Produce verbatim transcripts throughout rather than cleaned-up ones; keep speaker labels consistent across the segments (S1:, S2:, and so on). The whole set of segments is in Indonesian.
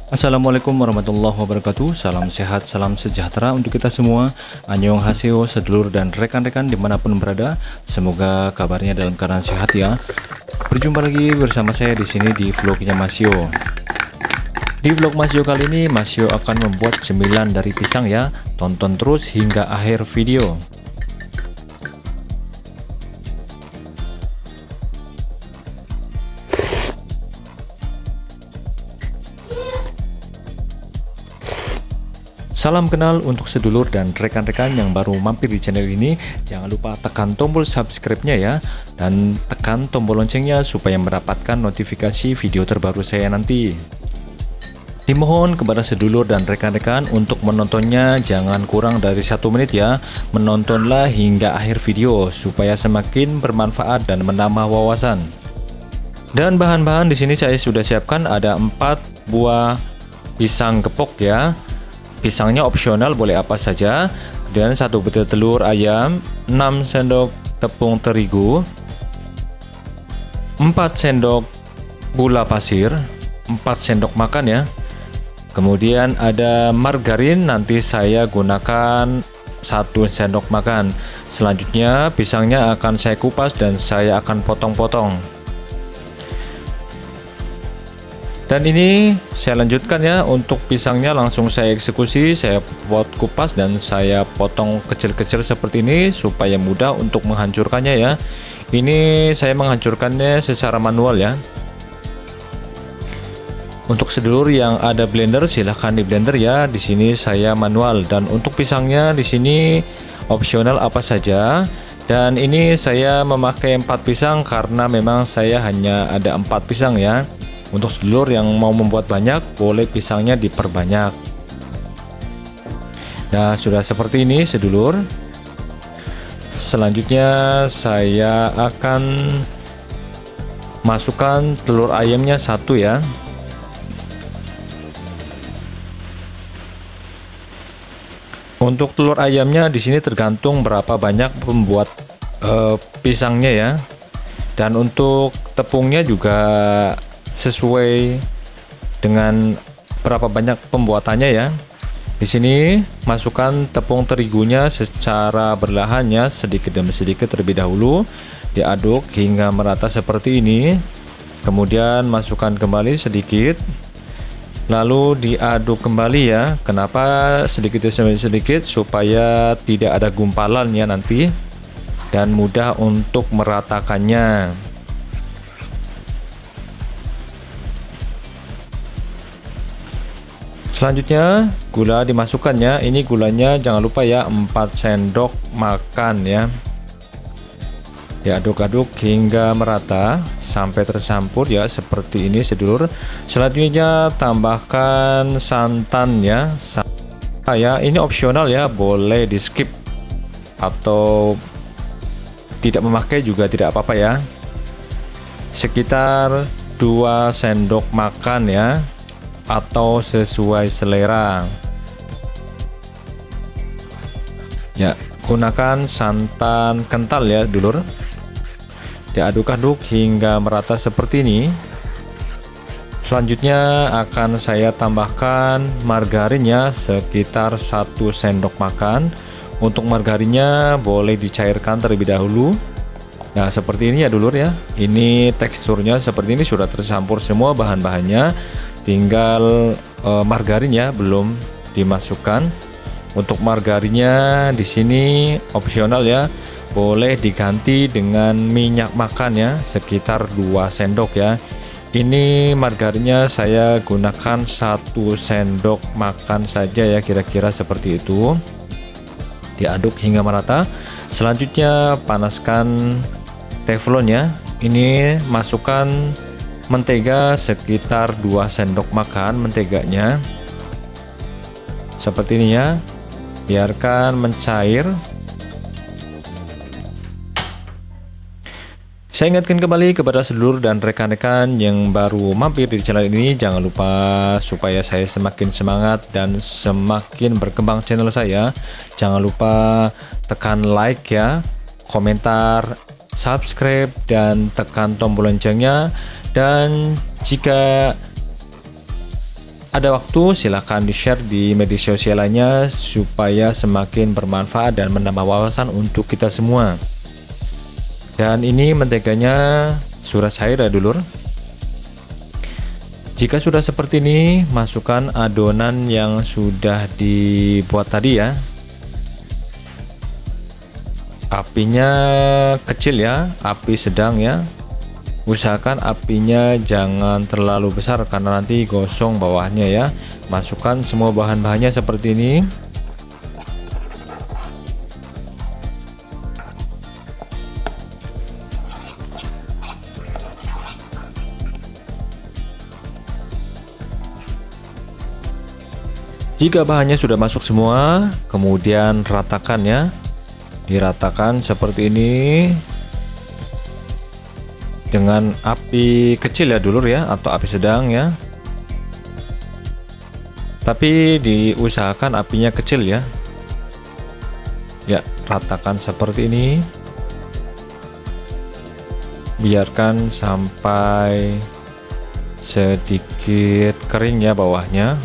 S1: Assalamualaikum warahmatullahi wabarakatuh. Salam sehat, salam sejahtera untuk kita semua. Annyeonghaseyo, sedulur dan rekan-rekan dimanapun berada. Semoga kabarnya dalam keadaan sehat ya. Berjumpa lagi bersama saya di sini di vlognya Masio. Di vlog Masio kali ini, Masio akan membuat cemilan dari pisang ya. Tonton terus hingga akhir video. Salam kenal untuk sedulur dan rekan-rekan yang baru mampir di channel ini. Jangan lupa tekan tombol subscribe-nya ya, dan tekan tombol loncengnya supaya mendapatkan notifikasi video terbaru saya nanti. Dimohon kepada sedulur dan rekan-rekan untuk menontonnya jangan kurang dari satu menit ya. Menontonlah hingga akhir video supaya semakin bermanfaat dan menambah wawasan. Dan bahan-bahan di sini saya sudah siapkan ada empat buah pisang gepok ya. Pisangnya opsional, boleh apa saja. Dan satu butir telur ayam, enam sendok tepung terigu, empat sendok gula pasir, empat sendok makan ya. Kemudian ada margarin, nanti saya gunakan satu sendok makan. Selanjutnya pisangnya akan saya kupas dan saya akan potong-potong. Dan ini saya lanjutkan ya, untuk pisangnya langsung saya eksekusi, saya pot kupas dan saya potong kecil-kecil seperti ini supaya mudah untuk menghancurkannya ya. Ini saya menghancurkannya secara manual ya. Untuk sedulur yang ada blender silahkan di blender ya. Di sini saya manual, dan untuk pisangnya di sini opsional apa saja. Dan ini saya memakai empat pisang karena memang saya hanya ada empat pisang ya. Untuk sedulur yang mau membuat banyak, boleh pisangnya diperbanyak. Nah, sudah seperti ini sedulur. Selanjutnya saya akan masukkan telur ayamnya satu ya. Untuk telur ayamnya di sini tergantung berapa banyak pembuat uh, pisangnya ya. Dan untuk tepungnya juga sesuai dengan berapa banyak pembuatannya ya. Di sini masukkan tepung terigunya secara berlahan ya, sedikit demi sedikit terlebih dahulu. Diaduk hingga merata seperti ini. Kemudian masukkan kembali sedikit. Lalu diaduk kembali ya. Kenapa sedikit demi sedikit? Supaya tidak ada gumpalan ya nanti, dan mudah untuk meratakannya. Selanjutnya gula dimasukkannya. Ini gulanya jangan lupa ya, empat sendok makan ya. Diaduk-aduk hingga merata sampai tercampur ya, seperti ini sedulur. Selanjutnya tambahkan santan ya. Santan ya, ini opsional ya, boleh di skip atau tidak memakai juga tidak apa-apa ya. Sekitar dua sendok makan ya, atau sesuai selera ya. Gunakan santan kental ya dulur. Diaduk-aduk hingga merata seperti ini. Selanjutnya akan saya tambahkan margarinnya sekitar satu sendok makan. Untuk margarinnya boleh dicairkan terlebih dahulu. Nah, seperti ini ya dulur ya. Ini teksturnya seperti ini, sudah tercampur semua bahan-bahannya. Tinggal e, margarin ya, belum dimasukkan. Untuk margarinnya di sini opsional ya, boleh diganti dengan minyak makan ya, sekitar dua sendok ya. Ini margarinnya saya gunakan satu sendok makan saja ya, kira-kira seperti itu. Diaduk hingga merata. Selanjutnya panaskan teflon ya. Ini masukkan mentega sekitar dua sendok makan menteganya. Seperti ini ya. Biarkan mencair. Saya ingatkan kembali kepada sedulur dan rekan-rekan yang baru mampir di channel ini, jangan lupa supaya saya semakin semangat dan semakin berkembang channel saya. Jangan lupa tekan like ya, komentar, subscribe, dan tekan tombol loncengnya. Dan jika ada waktu silahkan di share di media sosial lainnya supaya semakin bermanfaat dan menambah wawasan untuk kita semua. Dan ini menteganya sudah cair ya dulur. Jika sudah seperti ini, masukkan adonan yang sudah dibuat tadi ya. Apinya kecil ya, api sedang ya. Usahakan apinya jangan terlalu besar karena nanti gosong bawahnya ya. Masukkan semua bahan-bahannya seperti ini. Jika bahannya sudah masuk semua, kemudian ratakan ya. Diratakan seperti ini dengan api kecil ya dulur ya, atau api sedang ya. Tapi diusahakan apinya kecil ya. Ya, ratakan seperti ini. Biarkan sampai sedikit kering ya bawahnya.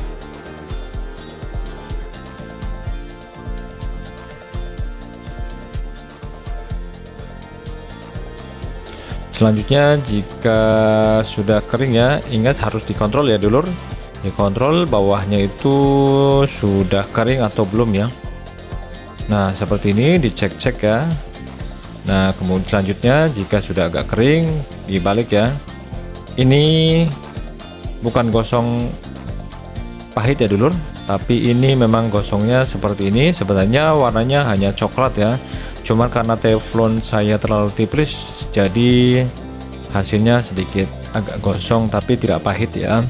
S1: Selanjutnya jika sudah kering ya, ingat harus dikontrol ya dulur. Dikontrol bawahnya itu sudah kering atau belum ya. Nah seperti ini dicek-cek ya. Nah kemudian selanjutnya jika sudah agak kering dibalik ya. Ini bukan gosong pahit ya dulur, tapi ini memang gosongnya seperti ini. Sebenarnya warnanya hanya coklat ya, cuma karena teflon saya terlalu tipis jadi hasilnya sedikit agak gosong tapi tidak pahit ya.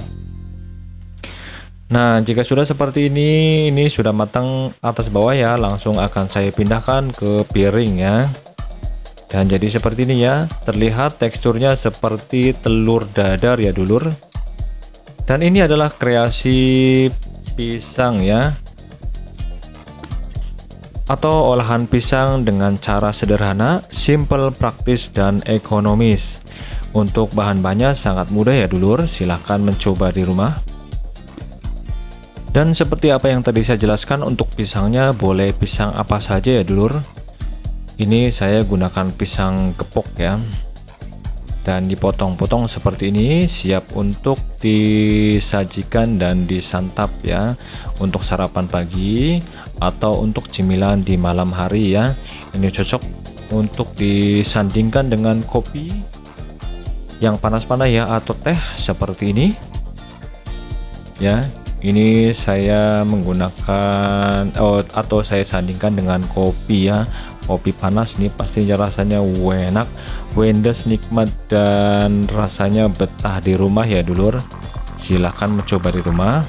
S1: Nah jika sudah seperti ini, ini sudah matang atas bawah ya, langsung akan saya pindahkan ke piring ya. Dan jadi seperti ini ya, terlihat teksturnya seperti telur dadar ya dulur. Dan ini adalah kreasi pisang ya, atau olahan pisang dengan cara sederhana, simple, praktis, dan ekonomis. Untuk bahan-bahannya sangat mudah ya dulur, silahkan mencoba di rumah. Dan seperti apa yang tadi saya jelaskan, untuk pisangnya boleh pisang apa saja ya dulur. Ini saya gunakan pisang gepok ya, dan dipotong-potong seperti ini, siap untuk disajikan dan disantap ya, untuk sarapan pagi atau untuk cemilan di malam hari ya. Ini cocok untuk disandingkan dengan kopi yang panas-panas ya, atau teh seperti ini ya. Ini saya menggunakan oh, atau saya sandingkan dengan kopi ya. Kopi panas nih pastinya rasanya enak, wendes, nikmat, dan rasanya betah di rumah ya dulur. Silahkan mencoba di rumah.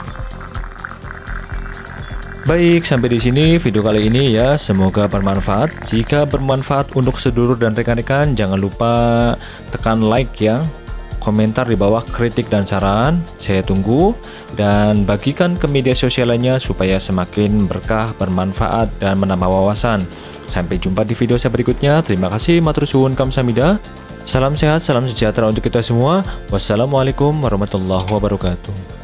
S1: Baik, sampai di sini video kali ini ya, semoga bermanfaat. Jika bermanfaat untuk sedulur dan rekan-rekan, jangan lupa tekan like ya, komentar di bawah, kritik dan saran saya tunggu, dan bagikan ke media sosial lainnya supaya semakin berkah, bermanfaat, dan menambah wawasan. Sampai jumpa di video saya berikutnya. Terima kasih, matur suwun, kamsahamnida. Salam sehat, salam sejahtera untuk kita semua. Wassalamualaikum warahmatullahi wabarakatuh.